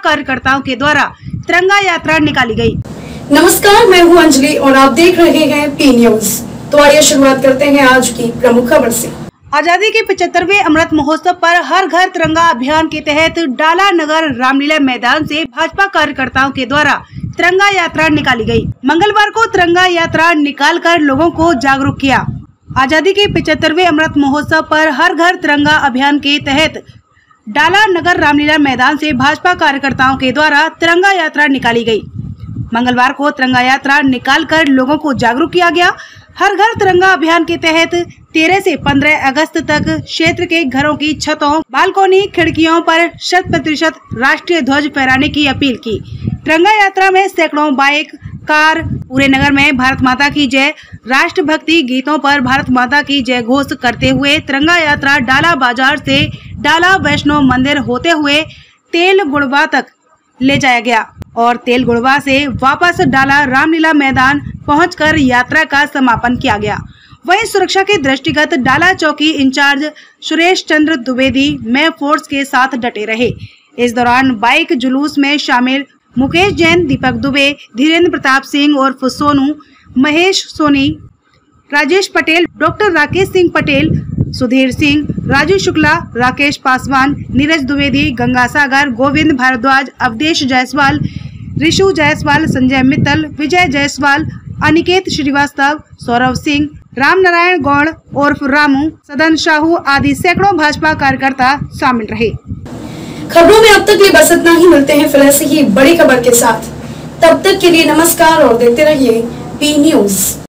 कार्यकर्ताओं के द्वारा तिरंगा यात्रा निकाली गई। नमस्कार, मैं हूं अंजलि और आप देख रहे हैं पी न्यूज। तो आइए शुरुआत करते हैं आज की प्रमुख खबर से। आजादी के 75वें अमृत महोत्सव पर हर घर तिरंगा अभियान के तहत डाला नगर रामलीला मैदान से भाजपा कार्यकर्ताओं के द्वारा तिरंगा यात्रा निकाली गई। मंगलवार को तिरंगा यात्रा निकालकर लोगों को जागरूक किया। आजादी के 75वें अमृत महोत्सव पर हर घर तिरंगा अभियान के तहत डाला नगर रामलीला मैदान से भाजपा कार्यकर्ताओं के द्वारा तिरंगा यात्रा निकाली गई। मंगलवार को तिरंगा यात्रा निकालकर लोगों को जागरूक किया गया। हर घर तिरंगा अभियान के तहत 13 से 15 अगस्त तक क्षेत्र के घरों की छतों, बालकोनी, खिड़कियों पर 100% राष्ट्रीय ध्वज फहराने की अपील की। तिरंगा यात्रा में सैकड़ों बाइक, कार, पूरे नगर में भारत माता की जय, राष्ट्रभक्ति गीतों पर भारत माता की जय घोष करते हुए तिरंगा यात्रा डाला बाजार से डाला वैष्णो मंदिर होते हुए तेल गुड़वा तक ले जाया गया और तेल गुड़वा से वापस डाला रामलीला मैदान पहुंचकर यात्रा का समापन किया गया। वहीं सुरक्षा के दृष्टिगत डाला चौकी इंचार्ज सुरेश चंद्र द्विवेदी में फोर्स के साथ डटे रहे। इस दौरान बाइक जुलूस में शामिल मुकेश जैन, दीपक दुबे, धीरेन्द्र प्रताप सिंह और सोनू, महेश सोनी, राजेश पटेल, डॉक्टर राकेश सिंह पटेल, सुधीर सिंह, राजू शुक्ला, राकेश पासवान, नीरज द्विवेदी, गंगा सागर, गोविंद भारद्वाज, अवधेश जायसवाल, ऋषु जायसवाल, संजय मित्तल, विजय जायसवाल, अनिकेत श्रीवास्तव, सौरभ सिंह, राम नारायण गौड़ उर्फ रामू, सदन शाहू आदि सैकड़ों भाजपा कार्यकर्ता शामिल रहे। खबरों में अब तक ये बस इतना ही। मिलते हैं फिर ऐसी ही बड़ी खबर के साथ। तब तक के लिए नमस्कार और देखते रहिए पी न्यूज।